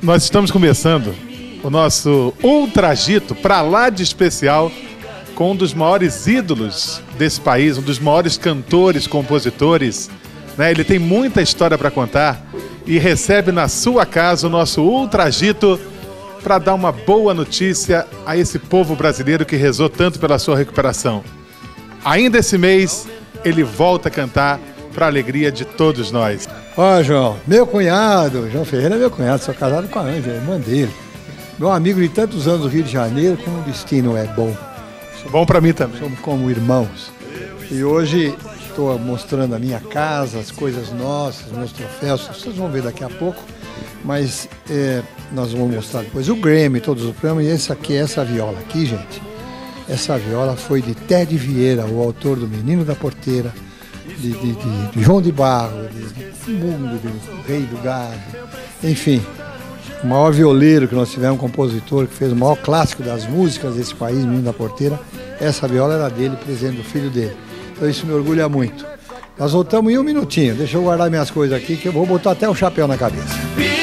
Nós estamos começando o nosso Ultragito pra lá de especial com um dos maiores ídolos desse país, um dos maiores cantores, compositores, né? Ele tem muita história para contar e recebe na sua casa o nosso Ultragito para dar uma boa notícia a esse povo brasileiro que rezou tanto pela sua recuperação. Ainda esse mês, ele volta a cantar para a alegria de todos nós. Ó, João, meu cunhado, João Ferreira é meu cunhado, sou casado com a Ângela, irmã dele. Meu amigo de tantos anos do Rio de Janeiro, como o destino é bom. Bom para mim também. Somos como irmãos. E hoje estou mostrando a minha casa, as coisas nossas, meus troféus, vocês vão ver daqui a pouco. Mas nós vamos mostrar depois o Grammy, todos os prêmios. E esse aqui, essa viola aqui, gente. Essa viola foi de Ted Vieira, o autor do Menino da Porteira, de João de Barro, de Mundo, do Rei do Gado. Enfim, o maior violeiro que nós tivemos, um compositor que fez o maior clássico das músicas desse país, Menino da Porteira. Essa viola era dele, presente do filho dele. Então isso me orgulha muito. Nós voltamos em um minutinho. Deixa eu guardar minhas coisas aqui, que eu vou botar até o chapéu na cabeça.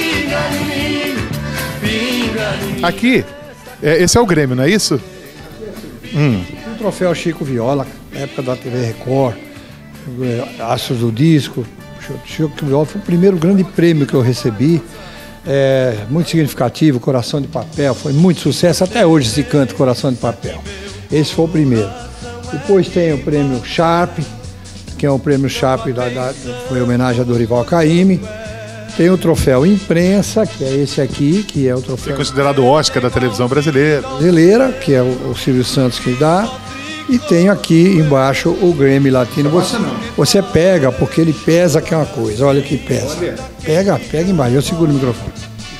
Aqui, esse é o Grêmio, não é isso? O troféu Chico Viola, época da TV Record, Astros do Disco. Chico Viola foi o primeiro grande prêmio que eu recebi. Muito significativo, Coração de Papel, foi muito sucesso. Até hoje se canta Coração de Papel. Esse foi o primeiro. Depois tem o prêmio Sharp, que é o prêmio Sharp, foi homenagem a Dorival Caymmi. Tem o troféu Imprensa, que é esse aqui, que é o troféu... É considerado o Oscar da televisão brasileira. Que é o Silvio Santos que dá. E tem aqui embaixo o Grammy Latino. Você pega, porque ele pesa, que é uma coisa. Olha que pesa. Pega embaixo. Eu seguro o microfone.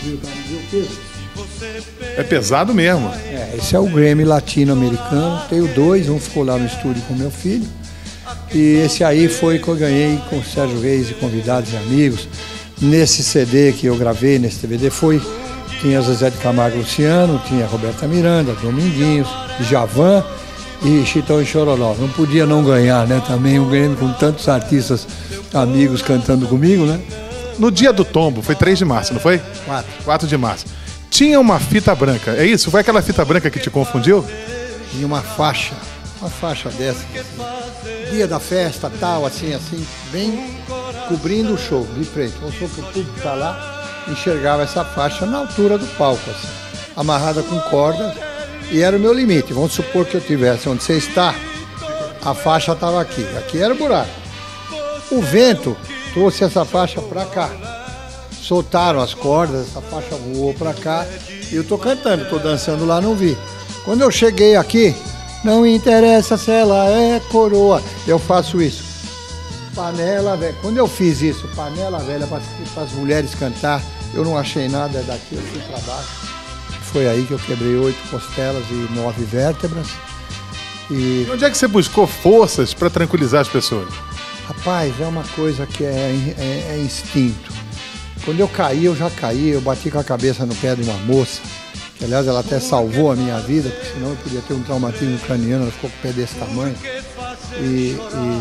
É pesado mesmo. Esse é o Grammy Latino-Americano. Tenho dois, um ficou lá no estúdio com meu filho. E esse aí foi que eu ganhei com o Sérgio Reis e convidados e amigos. Nesse CD que eu gravei, nesse DVD, tinha Zezé de Camargo e Luciano, tinha Roberta Miranda, Dominguinhos, Djavan e Chitão e Chororó. Não podia não ganhar, né? Também um Grêmio com tantos artistas amigos cantando comigo, né? No dia do tombo, foi 3 de março, não foi? 4 de março. Tinha uma fita branca, é isso? Foi aquela fita branca que te confundiu? Tinha uma faixa dessa, dia da festa, tal, assim, bem cobrindo o show, de frente. Vamos supor que o público tá lá, enxergava essa faixa na altura do palco, assim, amarrada com cordas, e era o meu limite. Vamos supor que eu tivesse onde você está, a faixa estava aqui era o buraco. O vento trouxe essa faixa para cá, soltaram as cordas, essa faixa voou para cá, e eu tô cantando, tô dançando lá, não vi. Quando eu cheguei aqui, não interessa se ela é coroa, eu faço isso. Panela velha. Quando eu fiz isso, panela velha para as mulheres cantar, eu não achei nada daqui, eu fui para baixo. Foi aí que eu quebrei 8 costelas e 9 vértebras. E onde é que você buscou forças para tranquilizar as pessoas? Rapaz, é uma coisa que é instinto. Quando eu caí, eu já caí, eu bati com a cabeça no pé de uma moça, que aliás ela até salvou a minha vida, porque senão eu podia ter um traumatismo craniano, ela ficou com o pé desse tamanho. E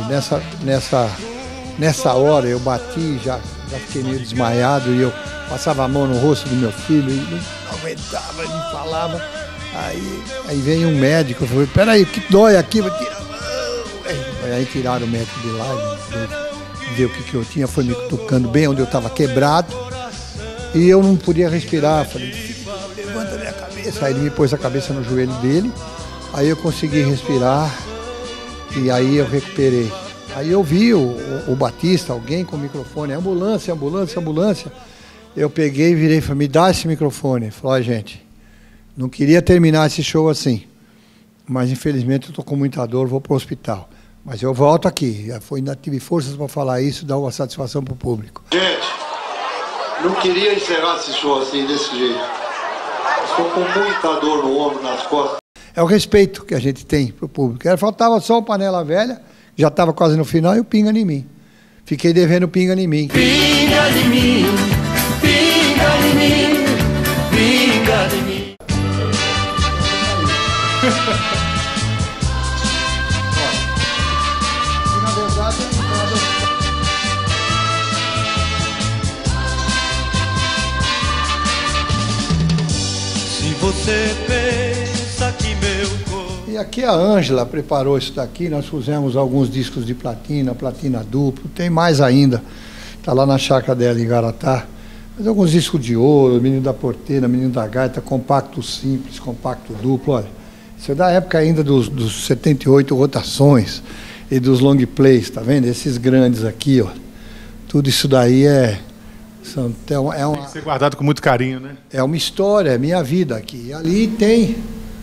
nessa hora eu bati, já fiquei meio desmaiado, e eu passava a mão no rosto do meu filho e não aguentava, ele falava. Aí veio um médico, eu falei, peraí, o que dói aqui? Aí tiraram o médico de lá, viu o que eu tinha, foi me tocando bem onde eu estava quebrado, e eu não podia respirar. Falei, levanta minha cabeça. Aí ele me pôs a cabeça no joelho dele, aí eu consegui respirar, e aí eu recuperei. Aí eu vi o Batista, alguém com o microfone, ambulância. Eu peguei e virei e falei, me dá esse microfone. Ele falou, gente, não queria terminar esse show assim, mas infelizmente eu estou com muita dor, vou para o hospital. Mas eu volto aqui, ainda tive forças para falar isso, dar uma satisfação para o público. Gente, não queria encerrar esse show assim, desse jeito. Estou com muita dor no ombro, nas costas. É o respeito que a gente tem para o público. Faltava só o Panela Velha, já estava quase no final, e o Pinga em Mim. Fiquei devendo Pinga em Mim. Pinga em mim, pinga em mim, pinga em mim. Na verdade, você pensa que meu corpo... E aqui a Ângela preparou isso daqui, nós fizemos alguns discos de platina, platina duplo, tem mais ainda, está lá na chácara dela em Garatá. Mas alguns discos de ouro, Menino da Porteira, Menino da Gaita, compacto simples, compacto duplo, olha. Isso é da época ainda dos 78 rotações e dos long plays, tá vendo? Esses grandes aqui, ó. Tudo isso daí tem que ser guardado com muito carinho, né? É uma história, é minha vida aqui. Ali tem...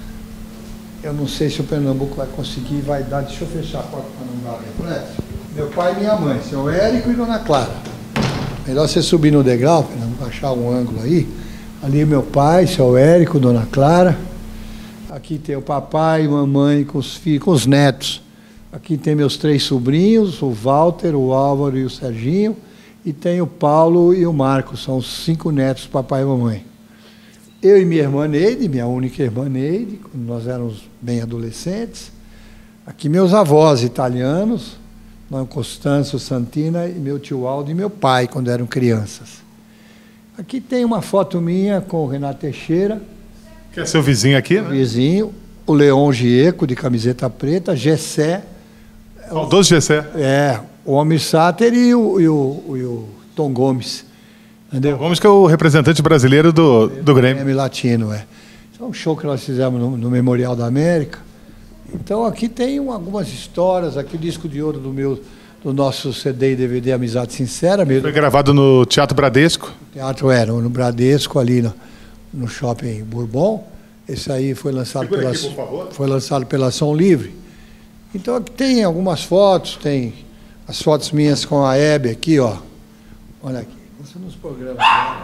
Eu não sei se o Pernambuco vai conseguir, vai dar... Deixa eu fechar a porta para não dar reflexo. Meu pai e minha mãe, seu Érico e Dona Clara. Melhor você subir no degrau, Fernando, achar um ângulo aí. Ali meu pai, seu Érico, Dona Clara. Aqui tem o papai e mamãe com os filhos, com os netos. Aqui tem meus 3 sobrinhos, o Walter, o Álvaro e o Serginho. E tem o Paulo e o Marcos, são os 5 netos, papai e mamãe. Eu e minha irmã Neide, minha única irmã Neide, quando nós éramos bem adolescentes. Aqui meus avós italianos, Dom Constâncio Santina e meu tio Aldo e meu pai, quando eram crianças. Aqui tem uma foto minha com o Renato Teixeira. Que é seu vizinho aqui, né? Vizinho, o Leon Gieco, de camiseta preta, Gessé. Saudoso Gessé. O Homem Sáter e o Tom Gomes. Entendeu? Gomes, que é o representante brasileiro do Grêmio. Grêmio Latino, Isso é um show que nós fizemos no Memorial da América. Então aqui tem algumas histórias, aqui o disco de ouro do nosso CD e DVD Amizade Sincera. Foi gravado no Teatro Bradesco? Teatro no Bradesco, ali no Shopping Bourbon. Esse aí foi lançado foi lançado pela Som Livre. Então aqui tem algumas fotos, tem as fotos minhas com a Hebe aqui, ó. Olha aqui, você nos programas.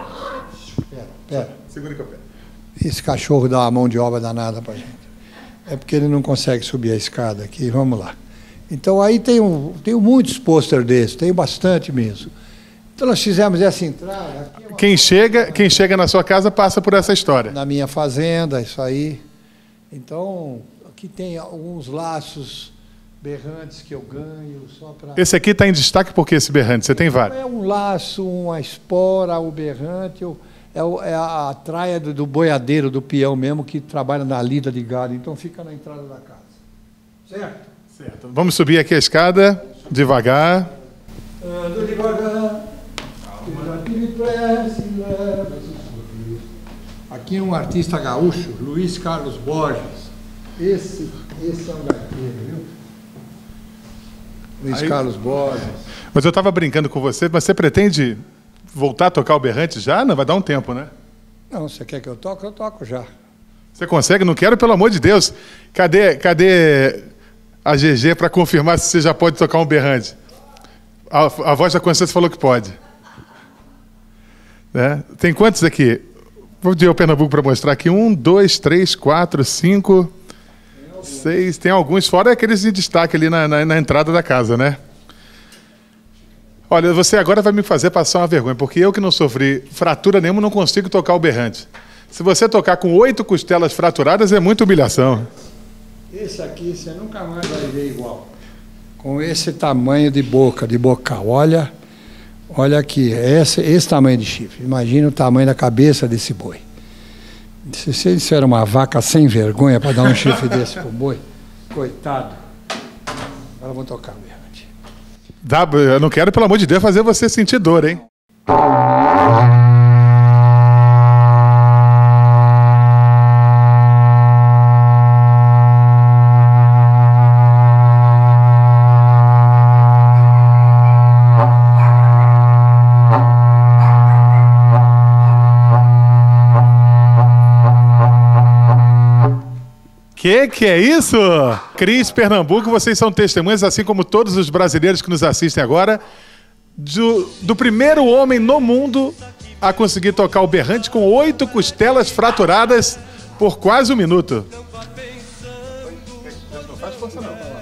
Pera. Segura que eu pego. Esse cachorro dá uma mão de obra danada pra gente. É porque ele não consegue subir a escada aqui, vamos lá. Então aí tenho muitos pôster desses, tenho bastante mesmo. Então nós fizemos essa entrada. Quem chega na sua casa passa por essa história. Na minha fazenda, isso aí. Então, aqui tem alguns laços berrantes que eu ganho só para... Esse aqui está em destaque porque esse berrante, você tem vários. É um laço, uma espora, o berrante, é a traia do boiadeiro, do peão mesmo, que trabalha na lida de gado, então fica na entrada da casa. Certo? Certo. Vamos subir aqui a escada, devagar. Ando devagar, aqui é um artista gaúcho, Luiz Carlos Borges. Esse é um gaiteiro, viu? Luiz Carlos Borges. Mas eu estava brincando com você, mas você pretende voltar a tocar o berrante já? Não, vai dar um tempo, né? Não, você quer que eu toque? Eu toco já. Você consegue? Não quero, pelo amor de Deus. Cadê a GG para confirmar se você já pode tocar um berrante? A voz da consciência falou que pode. Né? Tem quantos aqui? Vou dizer o Pernambuco para mostrar aqui. 1, 2, 3, 4, 5, 6. Tem alguns, fora aqueles de destaque ali na entrada da casa, né? Olha, você agora vai me fazer passar uma vergonha, porque eu que não sofri fratura nenhuma não consigo tocar o berrante. Se você tocar com 8 costelas fraturadas, é muita humilhação. Esse aqui você nunca mais vai ver igual. Com esse tamanho de boca, de bocal. Olha aqui, esse tamanho de chifre. Imagina o tamanho da cabeça desse boi. Se isso era uma vaca sem vergonha para dar um chifre desse pro boi, coitado. Agora vamos tocar o berrante. Eu não quero, pelo amor de Deus, fazer você sentir dor, hein? Que é isso? Cris, Pernambuco, vocês são testemunhas, assim como todos os brasileiros que nos assistem agora, do primeiro homem no mundo a conseguir tocar o berrante com 8 costelas fraturadas por quase 1 minuto. Não faz força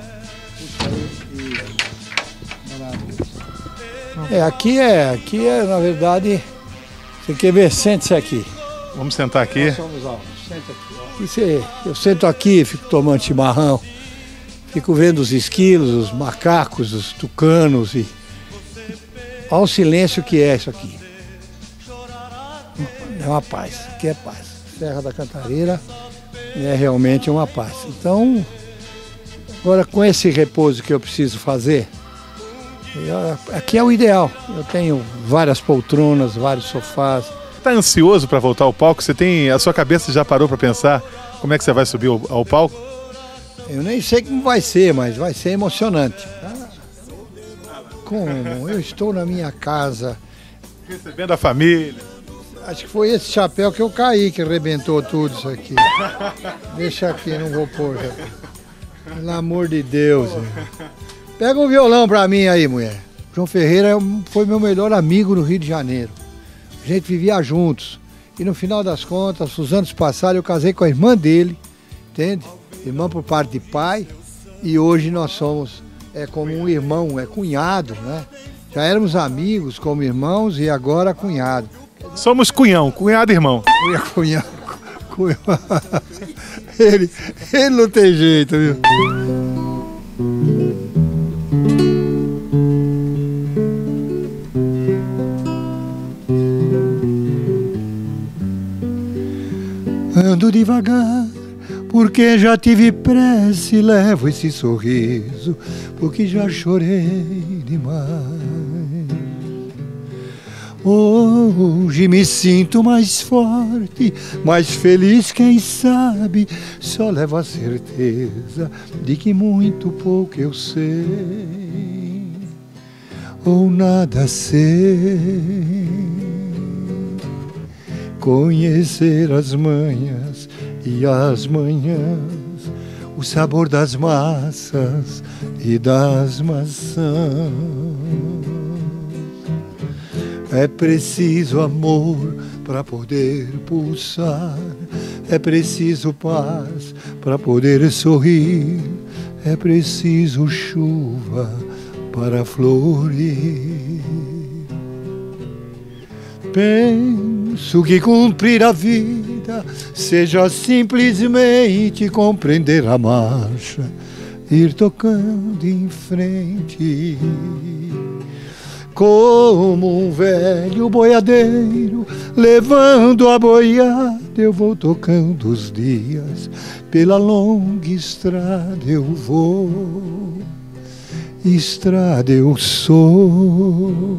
não. Aqui é, na verdade, você quer ver? Sente-se aqui. Vamos sentar aqui. Nós somos altos. Senta aqui. Eu sento aqui, fico tomando chimarrão, fico vendo os esquilos, os macacos, os tucanos e olha o silêncio que é isso aqui. É uma paz, aqui é paz. Serra da Cantareira é realmente uma paz. Então, agora com esse repouso que eu preciso fazer, aqui é o ideal. Eu tenho várias poltronas, vários sofás. Tá ansioso para voltar ao palco? A sua cabeça já parou para pensar como é que você vai subir ao palco? Eu nem sei como vai ser, mas vai ser emocionante. Como eu estou na minha casa, recebendo a família. Acho que foi esse chapéu que eu caí, que arrebentou tudo isso aqui. Deixa aqui, não vou pôr. Pelo amor de Deus. Pega um violão pra mim aí, mulher. João Ferreira foi meu melhor amigo no Rio de Janeiro. A gente vivia juntos. E no final das contas, os anos passaram, eu casei com a irmã dele, entende? Irmã por parte de pai. E hoje nós somos como um irmão, cunhado, né? Já éramos amigos como irmãos e agora cunhado. Somos cunhado e irmão. Cunhão. Ele não tem jeito, viu? Ando devagar, porque já tive pressa e levo esse sorriso, porque já chorei demais. Hoje me sinto mais forte, mais feliz, quem sabe, só levo a certeza de que muito pouco eu sei, ou nada sei. Conhecer as manhas e as manhãs, o sabor das massas e das maçãs. É preciso amor para poder pulsar, é preciso paz para poder sorrir, é preciso chuva para florir. Penso que cumprir a vida seja simplesmente compreender a marcha, ir tocando em frente. Como um velho boiadeiro levando a boiada, eu vou tocando os dias, pela longa estrada eu vou, estrada eu sou.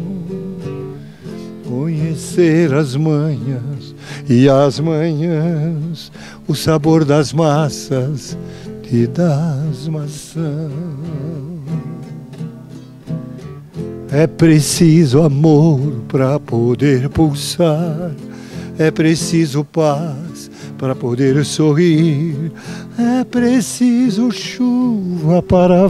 Conhecer as manhas e as manhãs, o sabor das massas e das maçãs. É preciso amor para poder pulsar, é preciso paz para poder sorrir, é preciso chuva para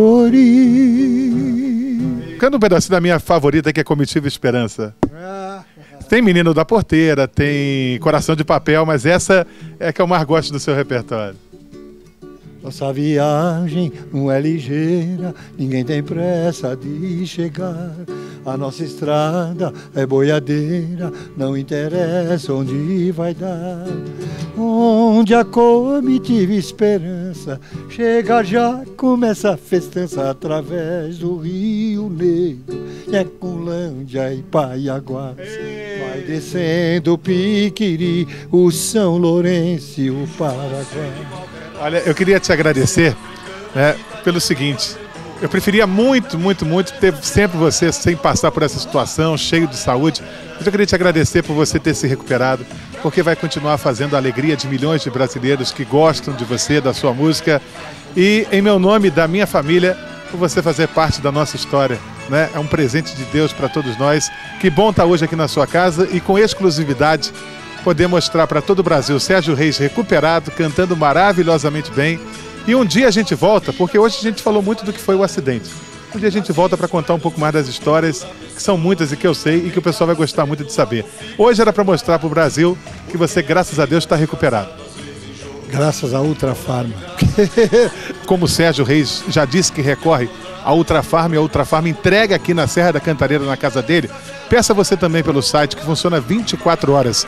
florir. Canta um pedacinho da minha favorita, que é Comitiva Esperança. Tem Menino da Porteira, tem Coração de Papel, mas essa é a que eu mais gosto do seu repertório. Nossa viagem não é ligeira, ninguém tem pressa de chegar. A nossa estrada é boiadeira, não interessa onde vai dar. Onde a comitiva esperança chega, já começa a festança através do Rio Negro, Ecolândia e Paiaguás. Vai descendo o Piquiri, o São Lourenço e o Paraguai. Olha, eu queria te agradecer, né, pelo seguinte: eu preferia muito ter sempre você sem passar por essa situação, cheio de saúde, mas eu queria te agradecer por você ter se recuperado, porque vai continuar fazendo a alegria de milhões de brasileiros que gostam de você, da sua música, e em meu nome, da minha família, por você fazer parte da nossa história, né? É um presente de Deus para todos nós. Que bom estar hoje aqui na sua casa e com exclusividade poder mostrar para todo o Brasil Sérgio Reis recuperado, cantando maravilhosamente bem. E um dia a gente volta, porque hoje a gente falou muito do que foi o acidente. Um dia a gente volta para contar um pouco mais das histórias, que são muitas e que eu sei e que o pessoal vai gostar muito de saber. Hoje era para mostrar para o Brasil que você, graças a Deus, está recuperado. Graças à Ultrafarma. Como o Sérgio Reis já disse que recorre à Ultrafarma, e a Ultrafarma entrega aqui na Serra da Cantareira, na casa dele, peça você também pelo site, que funciona 24 horas,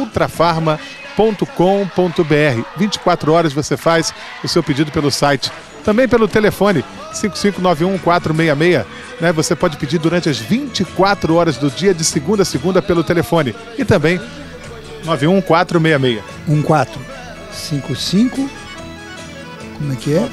www.ultrafarma.com.br. 24 horas você faz o seu pedido pelo site Também pelo telefone 5591-466, né? Você pode pedir durante as 24 horas do dia, de segunda a segunda, pelo telefone. E também 91466. 1455. Como é que é?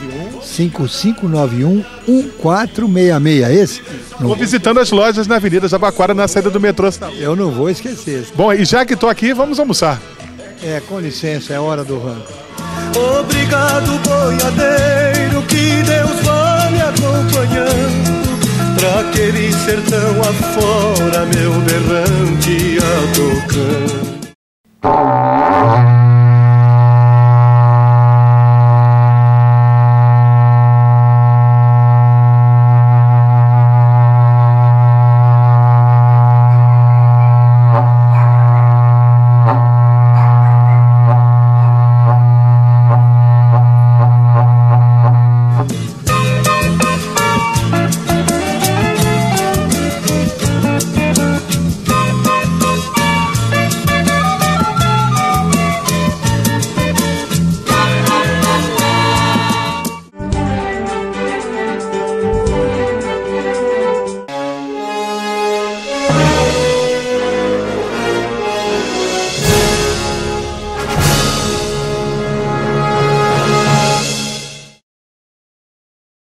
5591-1466, esse? Vou visitando as lojas na Avenida Jabaquara, na saída do metrô. Eu não vou esquecer. Bom, e já que estou aqui, vamos almoçar. Com licença, é hora do rango. Obrigado, boiadeiro, que Deus vá me acompanhando pra aquele sertão afora, meu berrante a tocando.